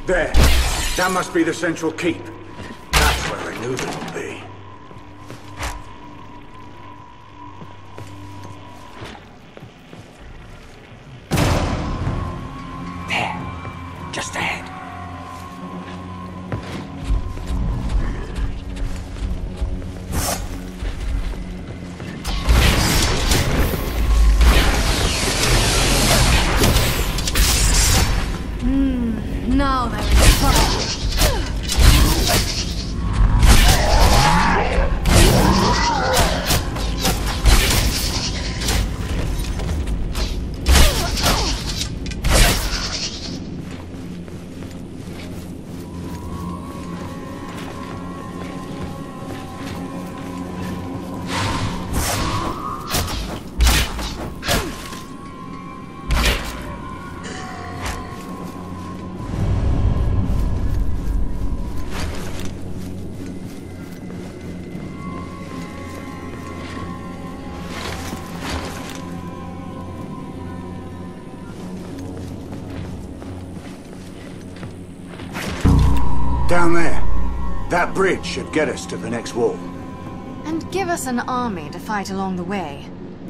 There. That must be the central keep. That's where I knew they would be. There. Just ahead. Now they're in trouble. Down there. That bridge should get us to the next wall. And give us an army to fight along the way.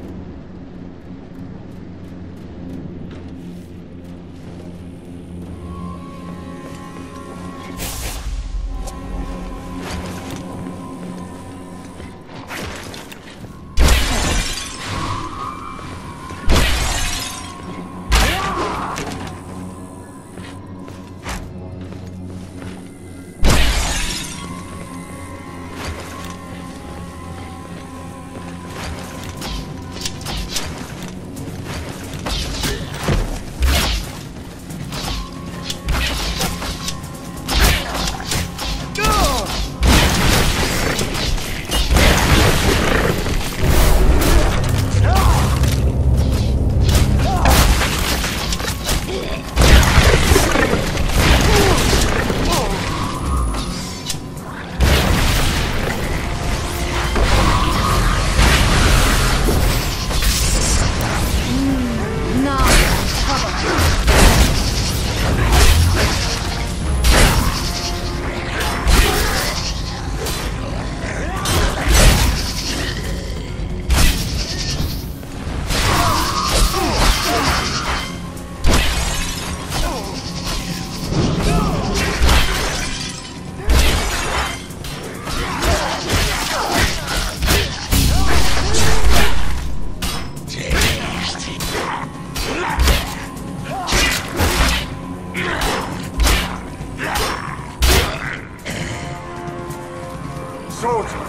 Swordsman!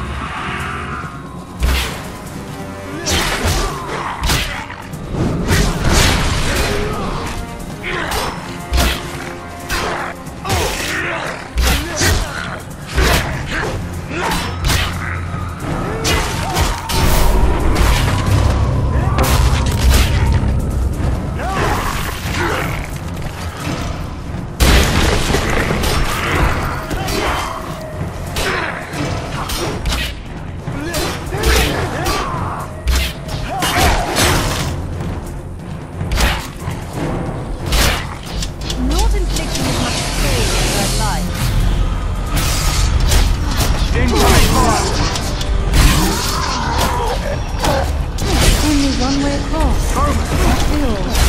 One way across. That's the all.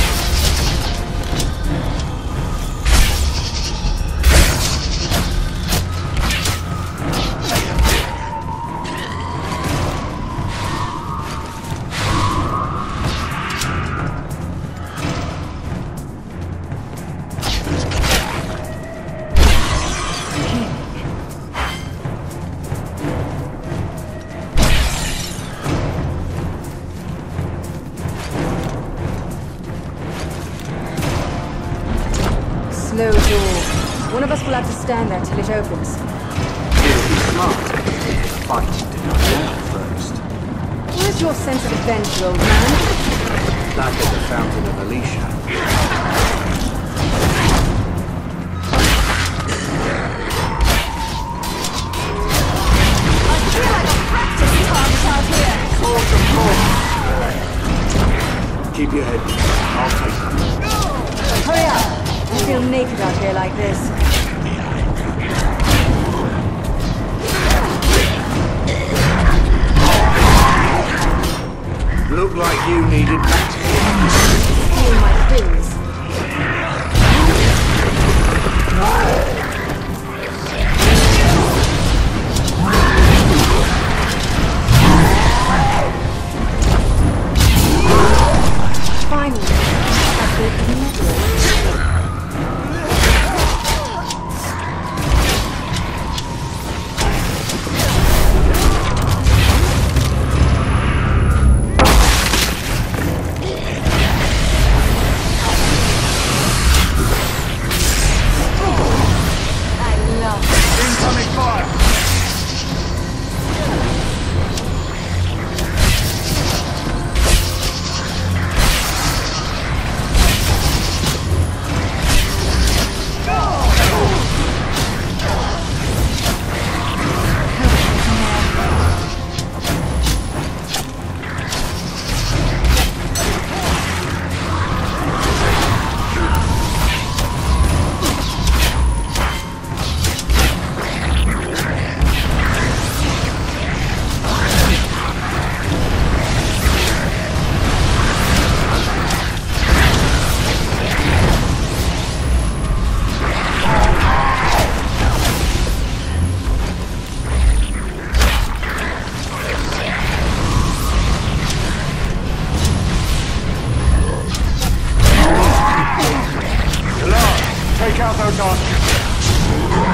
Slow door. One of us will have to stand there till it opens. It'll be smart to fight to go down first. Where's your sense of adventure, old man? Like at the Fountain of Alicia. I feel like a practice class out here. Keep your head down. I'll take them. Hurry up! feel naked out here like this. Look like you needed backup. Steal my things. Finally, I feel metal. Incoming fire! Take out those archers.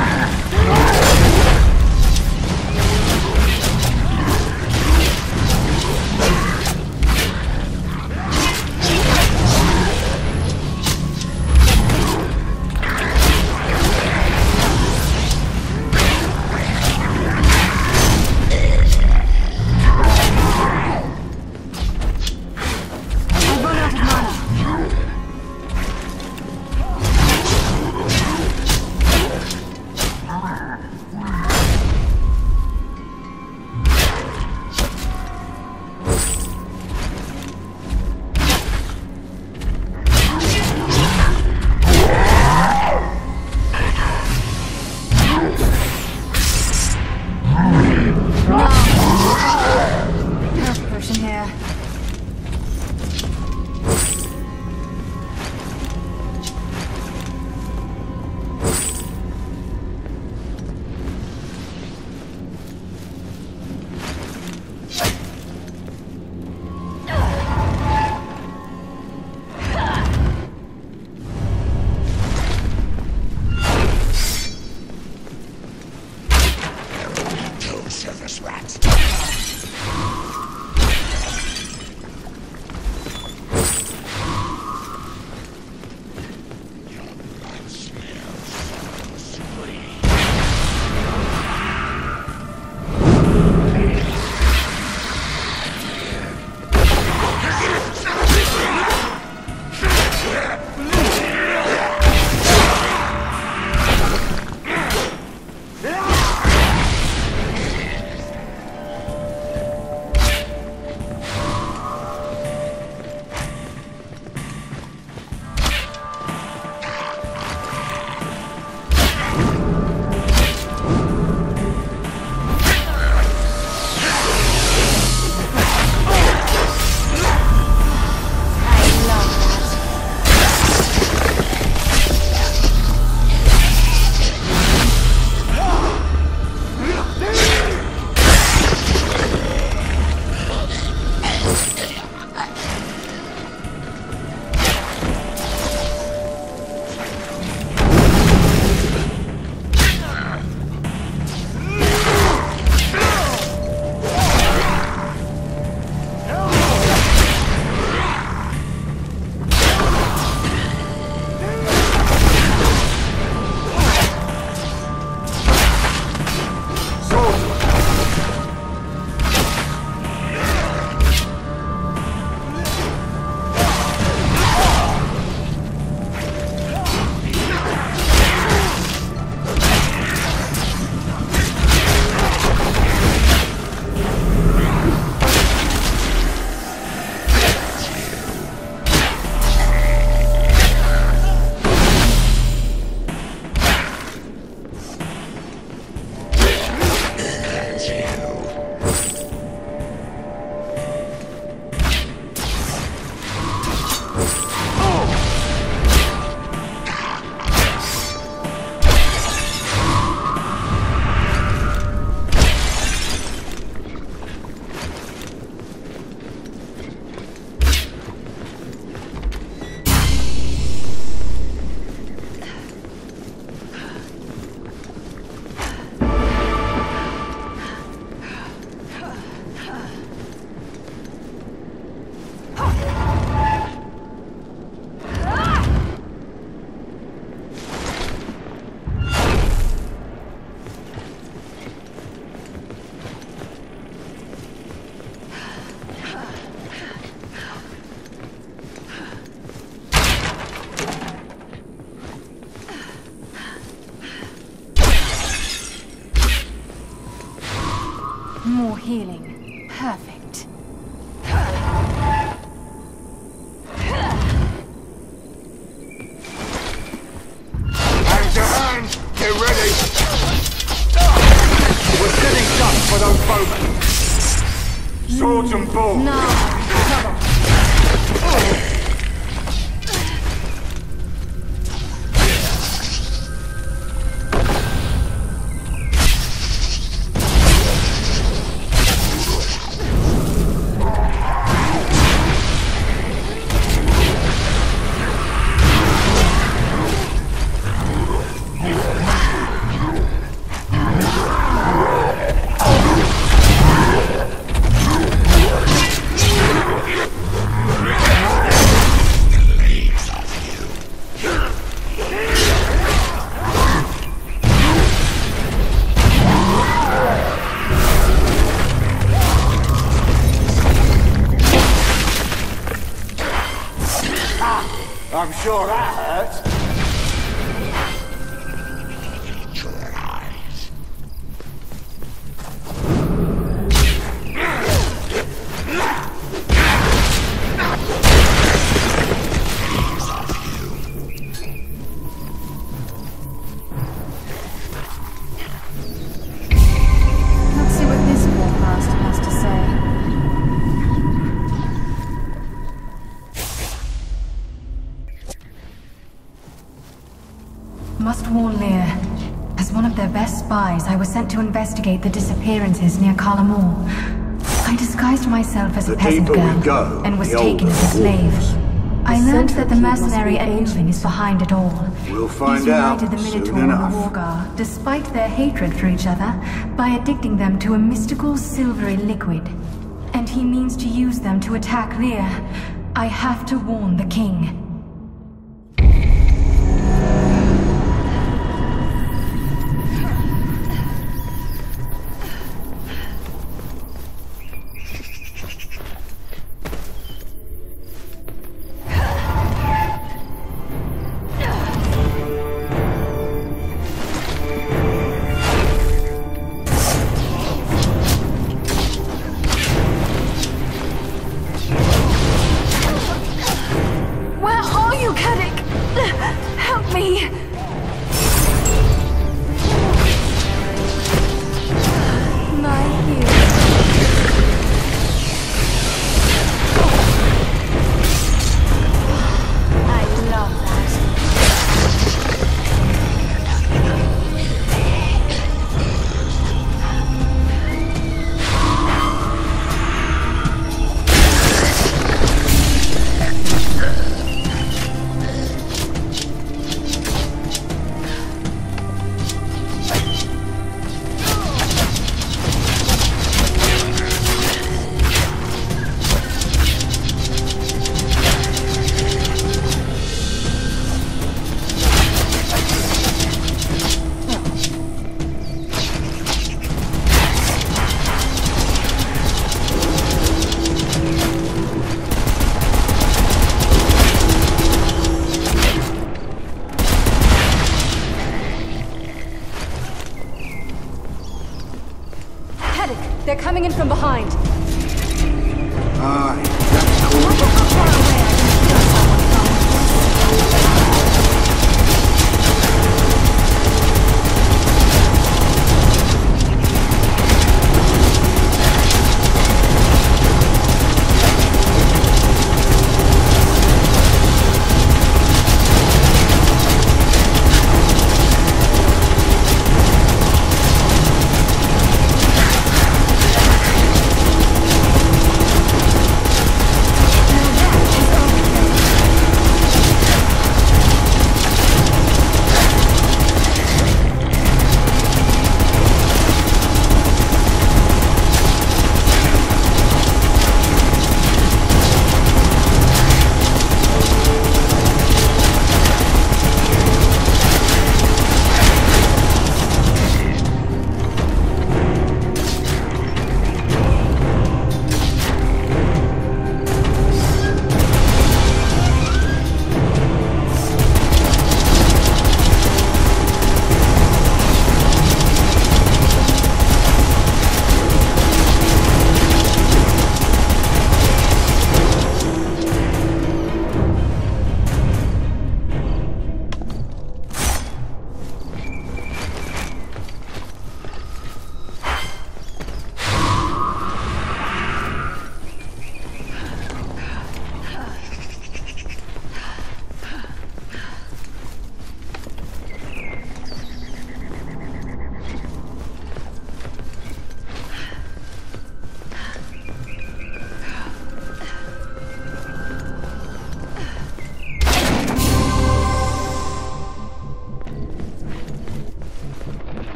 healing. Perfect. Hand to hand! Get ready! We're getting done for those bowmen! Swords and balls! Now, trouble. I'm sure that hurts. Let's see what this poor bastard has to say. Must warn Lear. As one of their best spies, I was sent to investigate the disappearances near Kalamur. I disguised myself as a The peasant deeper we girl go, and was the taken older as a the slave. wolves. I learned Central that the Keep must mercenary be Enuvan is behind it all. We'll find He's out united the soon Minotaur and the enough. Wargar, despite their hatred for each other, by addicting them to a mystical silvery liquid. And he means to use them to attack Lear. I have to warn the king. Well,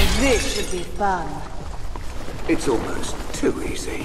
this should be fun. It's almost too easy.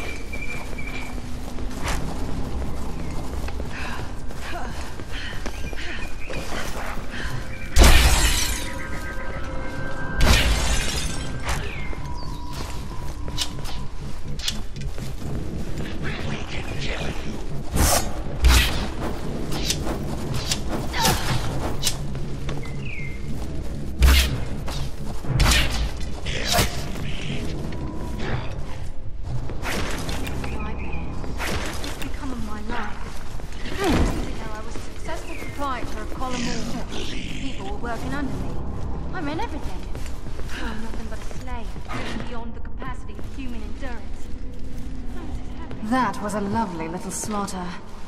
That was a lovely little slaughter.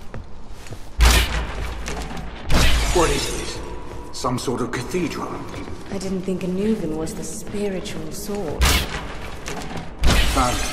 What is this? Some sort of cathedral? I didn't think Anuvan was the spiritual sword. Found it.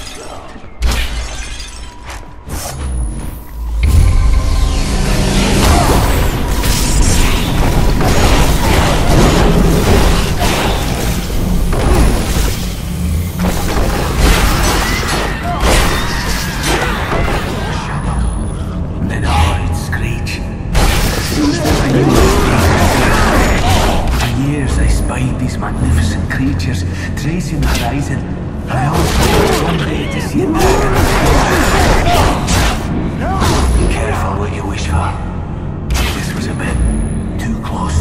Magnificent creatures tracing the horizon. I always one day to see a dragon. Be careful what you wish for. This was a bit too close.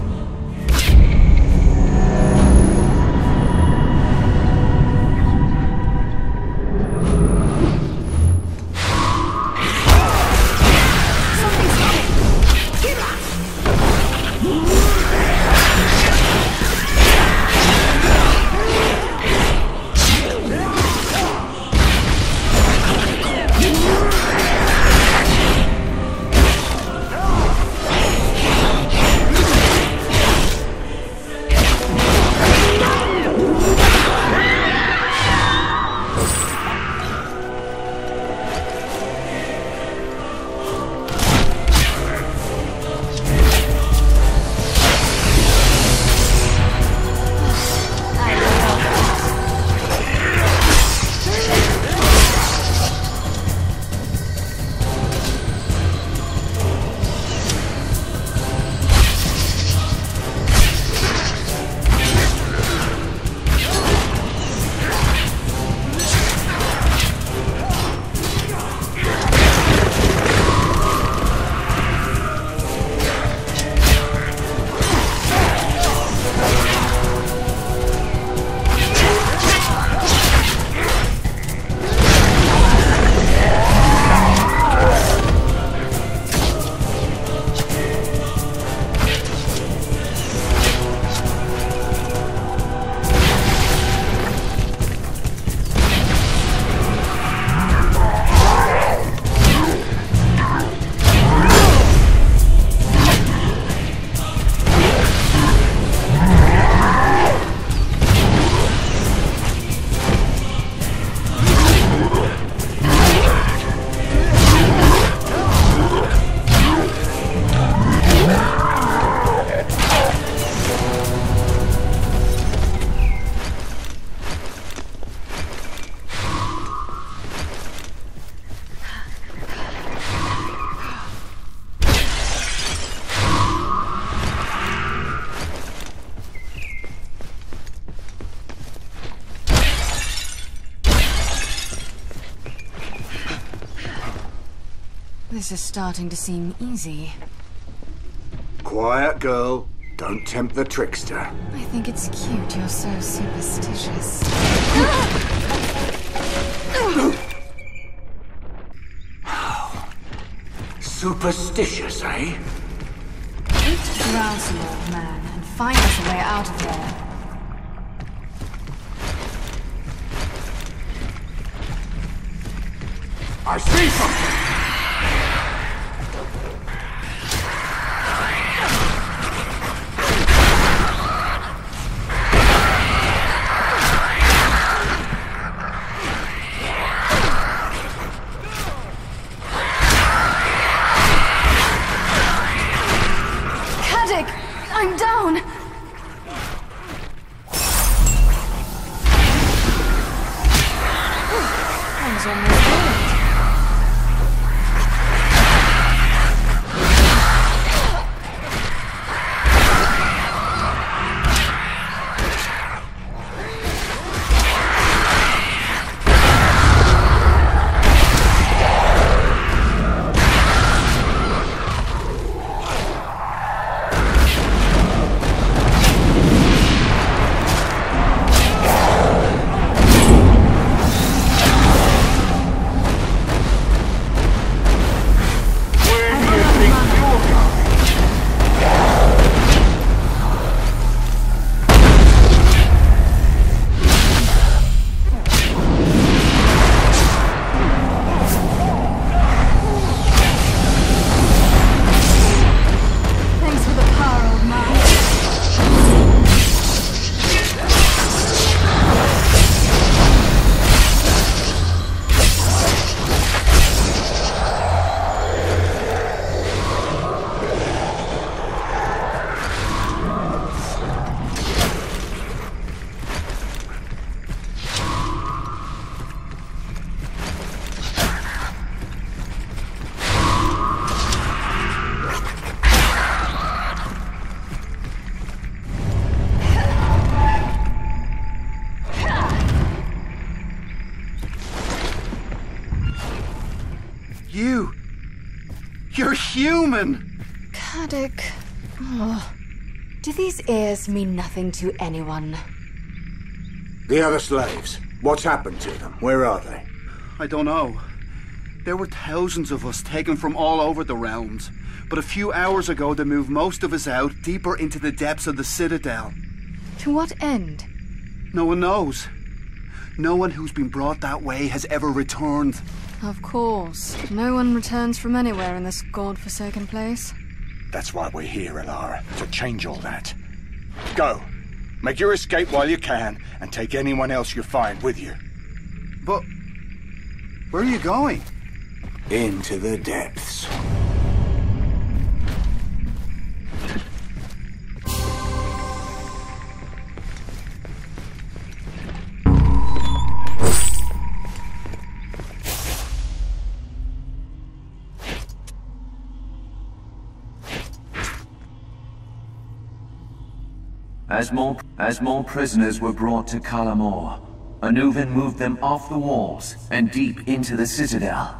This is starting to seem easy. Quiet, girl. Don't tempt the trickster. I think it's cute you're so superstitious. Superstitious, eh? Drown some old man and find us a way out of there. I see something! I'm down! almost worked. You're human! Caddoc. Oh. Do these ears mean nothing to anyone? The other slaves. What's happened to them? Where are they? I don't know. There were thousands of us taken from all over the realms. But a few hours ago they moved most of us out deeper into the depths of the Citadel. To what end? No one knows. No one who's been brought that way has ever returned. Of course. No one returns from anywhere in this god-forsaken place. That's why we're here, Alara, to change all that. Go. Make your escape while you can, and take anyone else you find with you. But where are you going? Into the depths. As more prisoners were brought to Kalamor, Anuvin moved them off the walls and deep into the Citadel.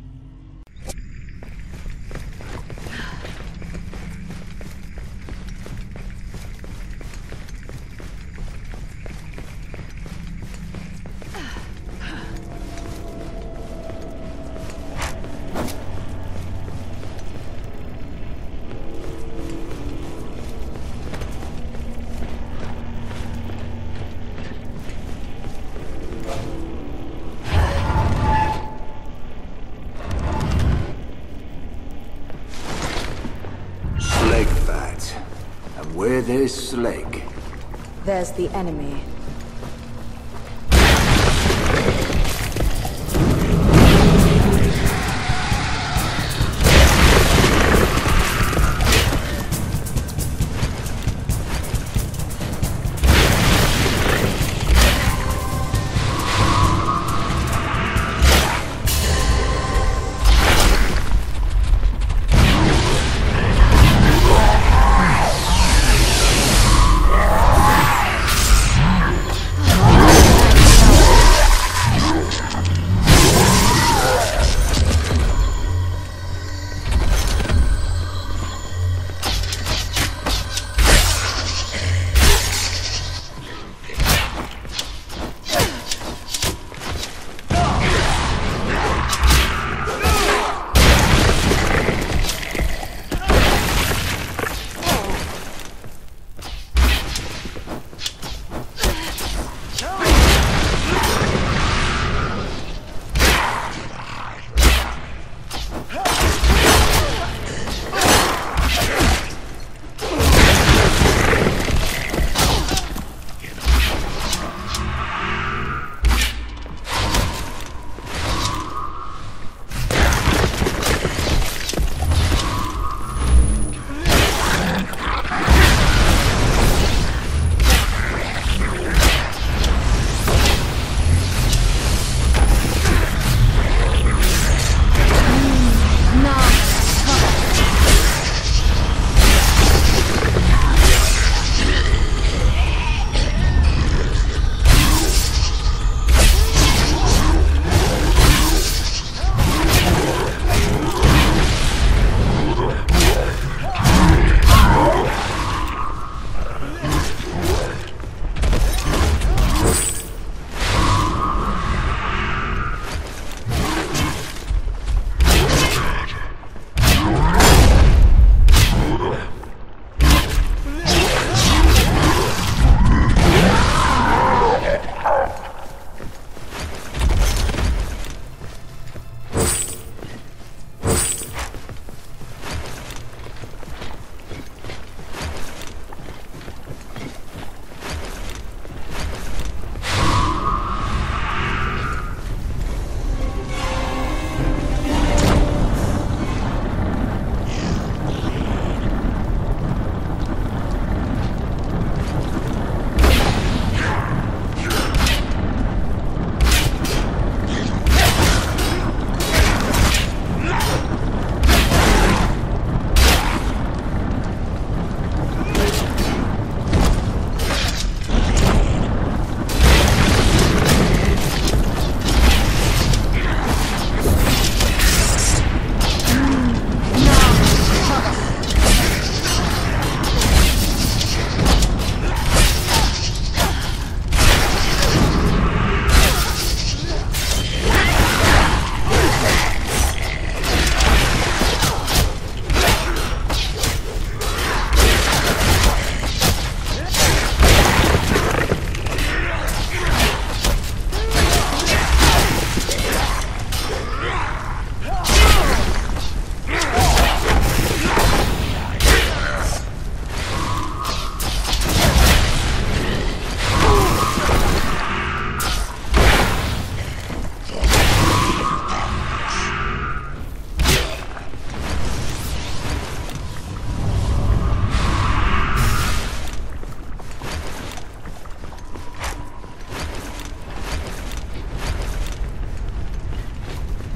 Where there's Slag, there's the enemy.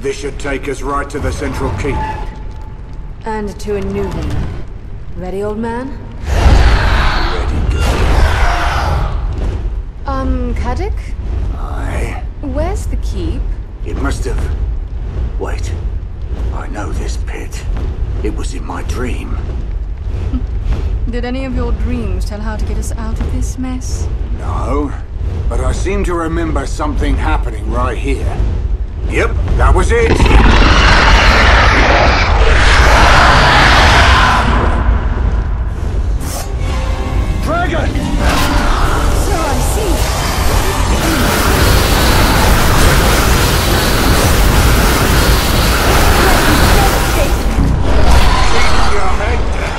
This should take us right to the central keep. And to a new one. Ready, old man? Ready, girl. Caddick? Aye. Where's the keep? It must have... Wait. I know this pit. It was in my dream. Did any of your dreams tell how to get us out of this mess? No, but I seem to remember something happening right here. Yep, that was it! Dragon! So I see. Keep your head down.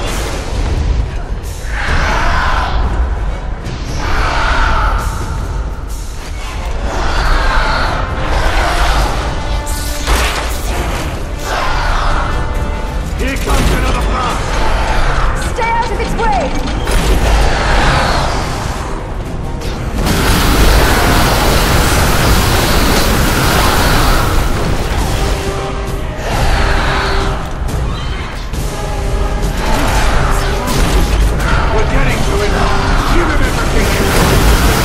Here comes another blast! Stay out of its way! We're getting to it! Give him everything!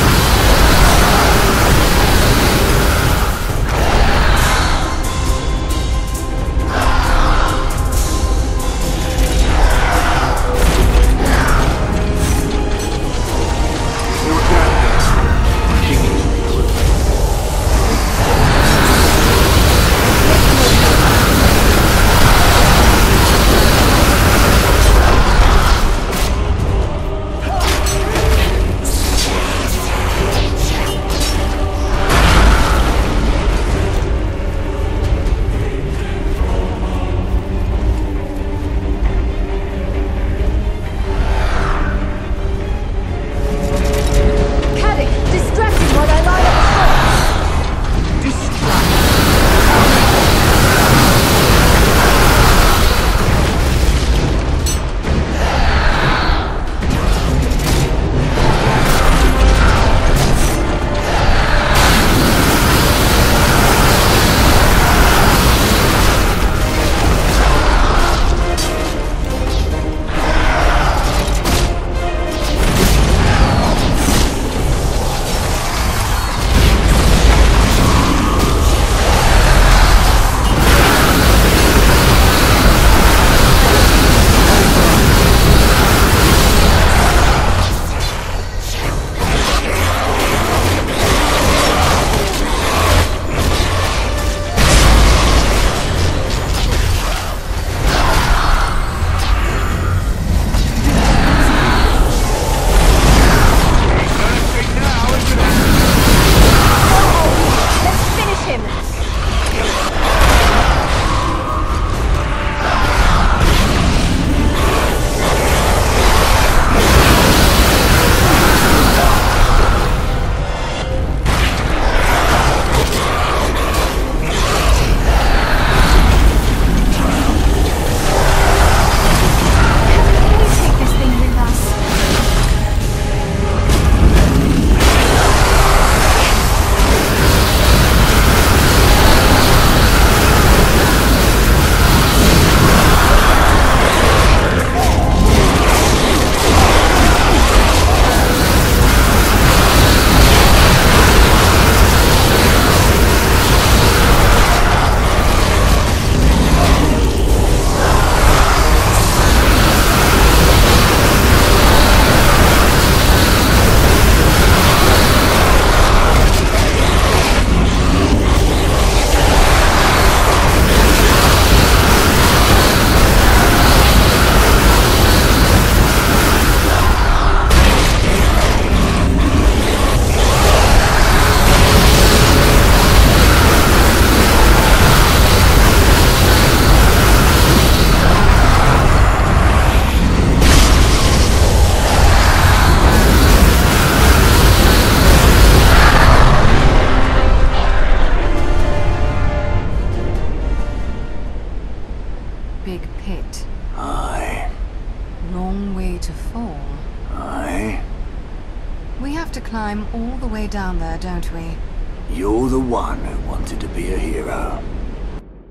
to climb all the way down there, don't we? You're the one who wanted to be a hero.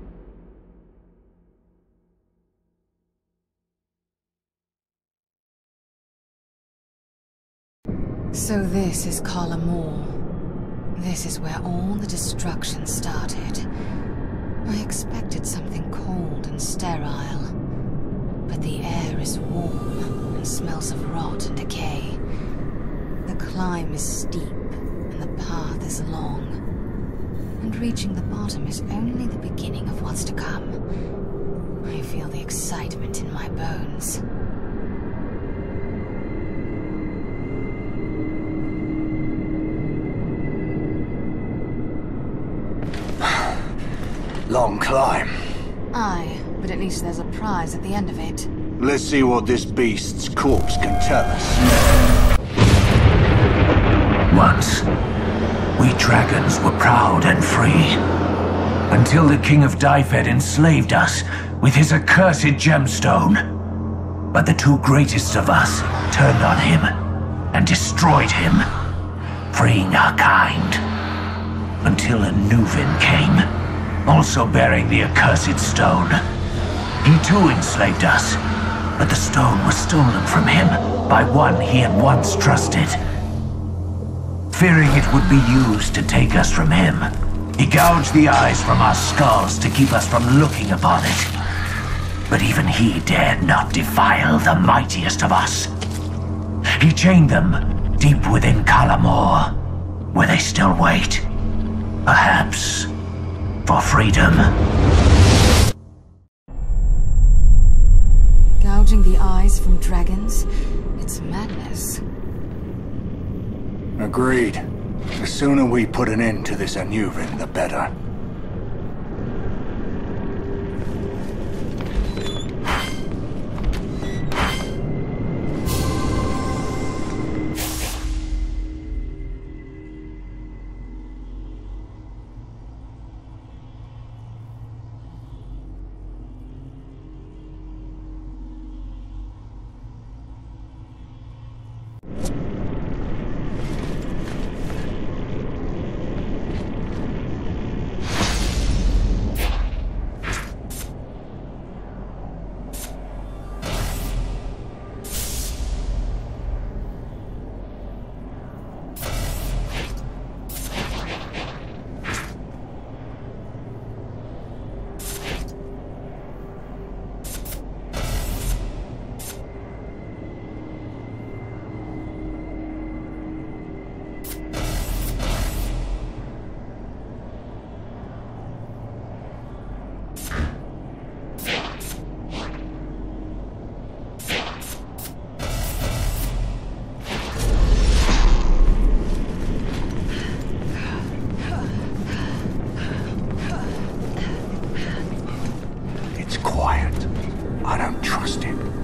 So this is Kala Mor. This is where all the destruction started. I expected something cold and sterile, but the air is warm and smells of rot and decay. The climb is steep and the path is long, and reaching the bottom is only the beginning of what's to come. I feel the excitement in my bones. Long climb. Aye, but at least there's a prize at the end of it. Let's see what this beast's corpse can tell us. Once, we dragons were proud and free, until the King of Dyfed enslaved us with his accursed gemstone. But the two greatest of us turned on him and destroyed him, freeing our kind. Until a Nuvin came, also bearing the accursed stone. He too enslaved us, but the stone was stolen from him by one he had once trusted. Fearing it would be used to take us from him, he gouged the eyes from our skulls to keep us from looking upon it. But even he dared not defile the mightiest of us. He chained them deep within Kala Mor, where they still wait. Perhaps for freedom. Gouging the eyes from dragons? It's madness. Agreed. The sooner we put an end to this Anuvin, the better. Quiet. I don't trust him.